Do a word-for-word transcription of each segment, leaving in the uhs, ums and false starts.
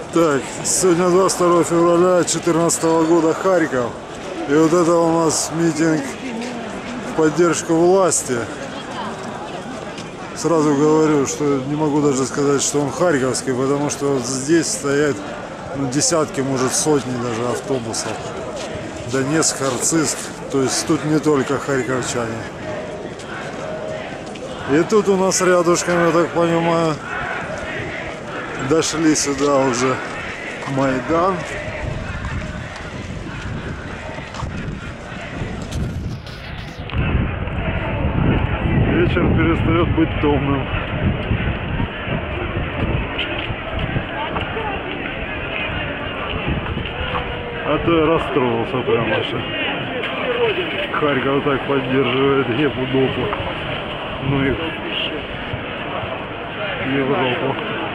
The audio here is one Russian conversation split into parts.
Так, сегодня двадцать второе февраля две тысячи четырнадцатого года, Харьков. И вот это у нас митинг в поддержку власти. Сразу говорю, что не могу даже сказать, что он харьковский, потому что вот здесь стоят ну, десятки, может сотни даже автобусов. Донецк, Арциск. То есть тут не только харьковчане. И тут у нас рядышком, я так понимаю, дошли сюда уже Майдан. Вечер перестает быть томным. А то я расстроился прямо что Харьков так поддерживает Европу. Ну и Европу.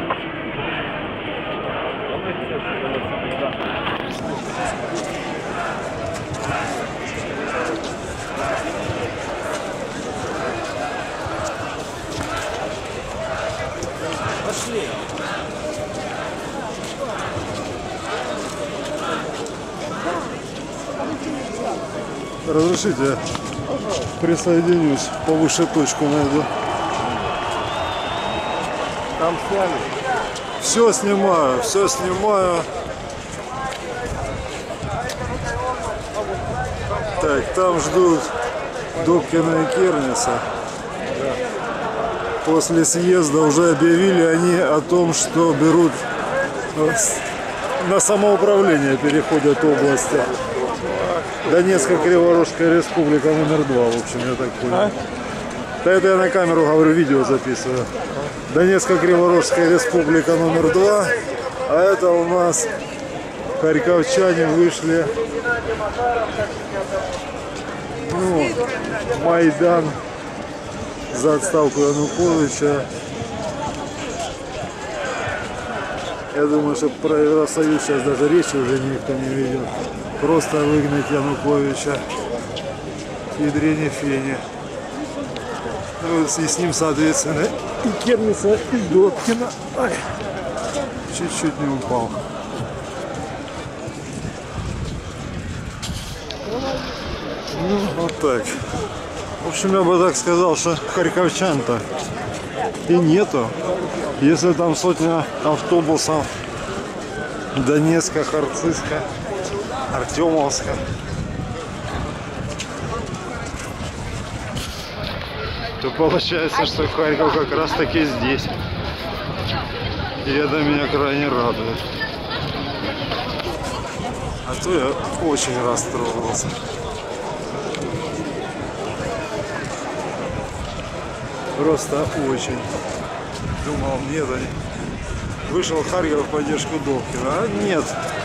Пошли. Разрешите, я присоединюсь, повыше точку найду. Там сняли. Все снимаю, все снимаю. Так, там ждут Добкина и Кернеса. После съезда уже объявили они о том, что берут на самоуправление, переходят области. Донецкая Криворожская республика номер два, в общем, я так понял. А? Да это я на камеру говорю, видео записываю. Донецкая Криворожская республика номер два. А это у нас харьковчане вышли. Ну, Майдан за отставку Януковича. Я думаю, что про Евросоюз сейчас даже речи уже никто не ведет. Просто выгнать Януковича к ядрене фени. Ну, и с ним, соответственно, и Кернеса, и Добкина. Чуть-чуть не упал. Ну, вот так. В общем, я бы так сказал, что харьковчан-то и нету. Если там сотня автобусов Донецка, Арциска, Артемовска. То получается, что Харьков как раз таки здесь. И это меня крайне радует. А то я очень расстроился. Просто очень. Думал, нет, они. Вышел Харьков в поддержку Добкина. А нет.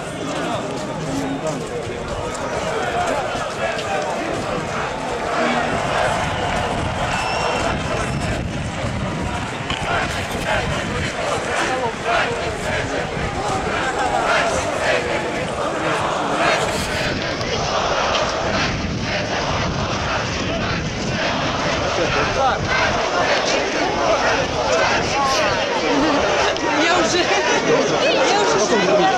Я уже... Я уже...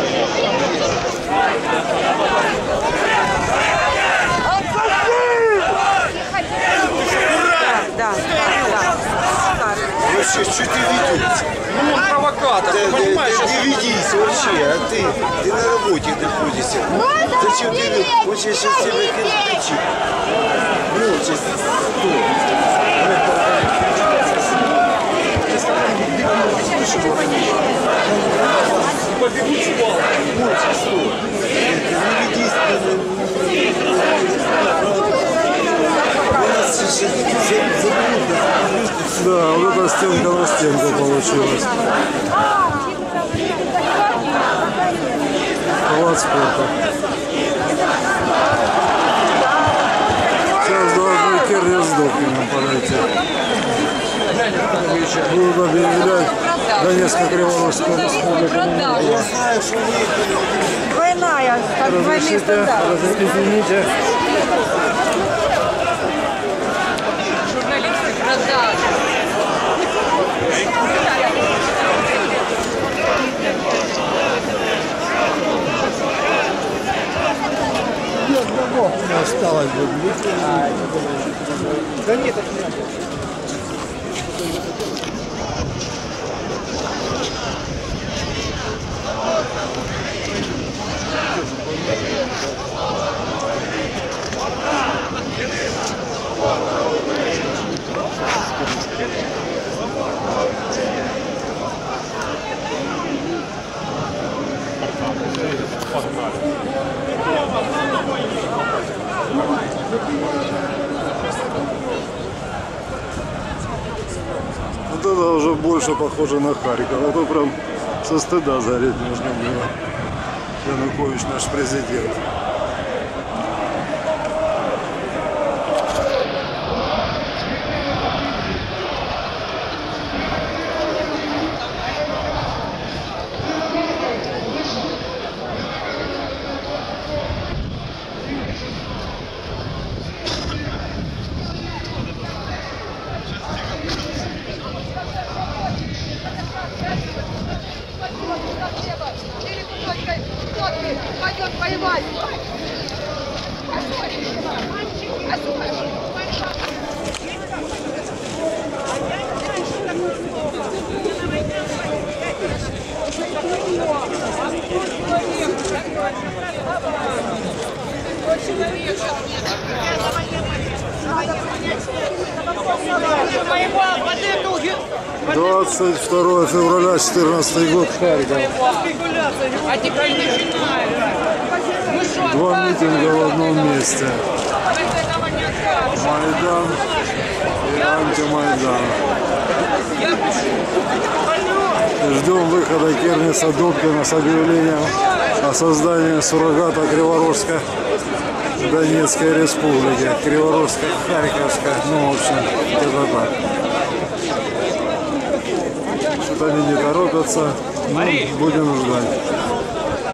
Да, да, да. Вообще, что ты ведешь? Ну, он провокатор, ты понимаешь? Да, не ведись вообще, а ты, ты на работе находишься. Зачем ты ведешь? Вот я сейчас тебя хочу. Ну, вот сейчас стой. Побегут с балла. Вот, стой. Не ведись. Да, вот эта стенка на стенку получилась. Палац спорта. Сейчас должны Кернес с Добкиным подойти. Будут объявлять Донецкая Криворожская республика. Я знаю, что вы... Двойная, как двойные Разрешите, стандарты. извините. Журналисты продажи. осталось бы. Да нет, Вот это уже больше похоже на Харьков. А то прям со стыда зареть можно было. Янукович наш президент. Пойдет воевать. двадцать второе февраля четырнадцатый год, Харьков. А теперь начинаем. Ну что, Два митинга в одном месте. Майдан и антимайдан. Ждем выхода Кернеса Добкина с объявлением о создании суррогата Криворожской Донецкой республики. Криворожская, Харьковская, ну в общем, это так. Что-то они не торопятся, но будем ждать.